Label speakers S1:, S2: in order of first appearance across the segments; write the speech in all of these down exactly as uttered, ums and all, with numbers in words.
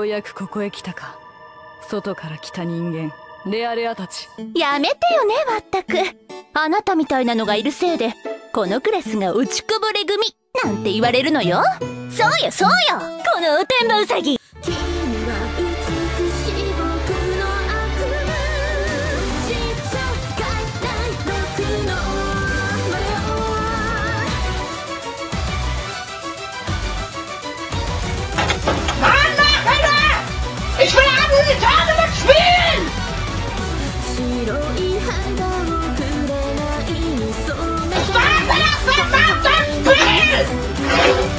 S1: やくここへ来たか。外から来た人間、レアレアたち。
S2: やめてよね、まったく。あなたみたいなのがいるせいでこのクラスが落ちこぼれ組なんて言われるのよ。そうよそうよ、このおてんばうさぎ。君は美しい僕の悪夢、しっちゃかない僕の
S3: Mann, Nachher! Ich will abends die Tage mit spielen! 白い肌をくれないに染めて Stop it! Stop that spiel!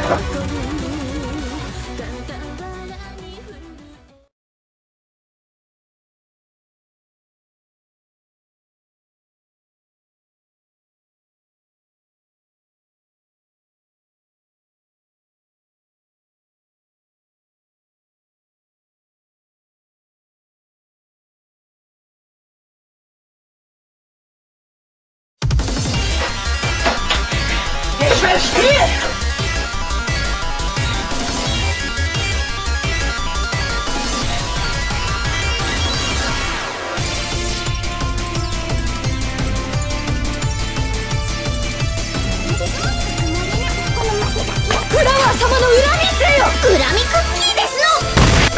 S2: フラワー様の恨みつよ。恨みクッキーですの。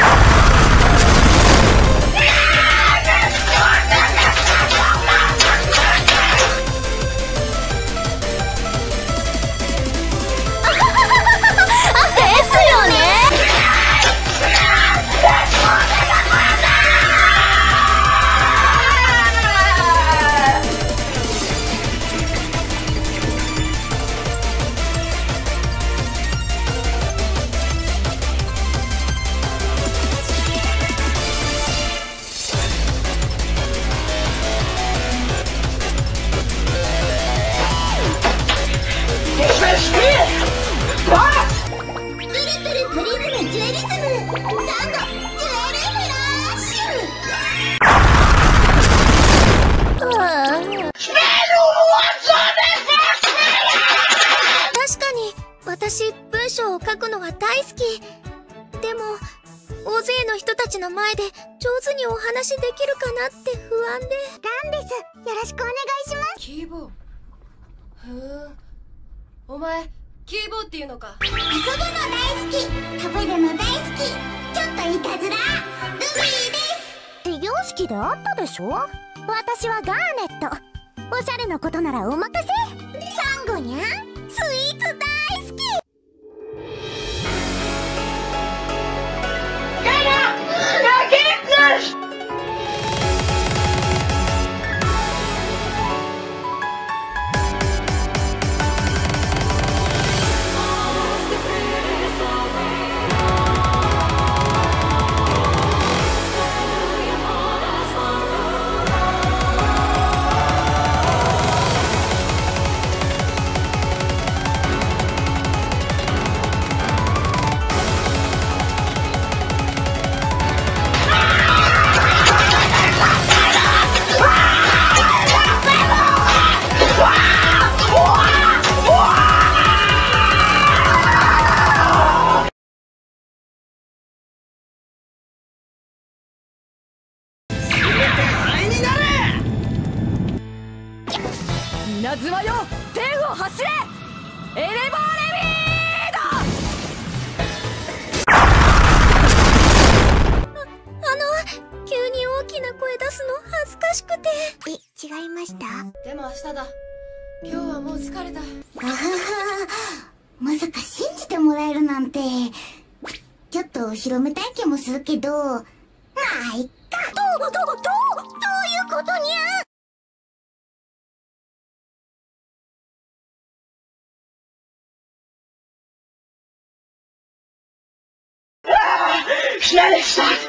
S4: 私、文章を書くのは大好き。でも、大勢の人たちの前で上手にお話できるかなって不安で。
S5: ランです。よろしくお願いします。
S6: キーボー。ふーん。お前、キーボーっていうのか。
S5: 遊ぶの大好き。食べるの大好き。ちょっといたずら。ルビーです。始業式であったでしょ。私はガーネット。おしゃれなことならお任せ。サンゴニャン、スイーツ大好き。
S1: 稲妻よ、天を走れ。エレバーレビード。
S4: あ、あの、急に大きな声出すの恥ずかしくて。
S5: え、違いました？
S6: でも明日だ。今日はもう疲れた。
S5: あはは、まさか信じてもらえるなんて。ちょっと広めたい気もするけど、まあいっか。どうどうどうどういうことにゃ。
S3: Schnell Start!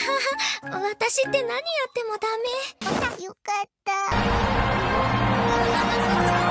S4: 私って何やってもダメ。
S5: よかった。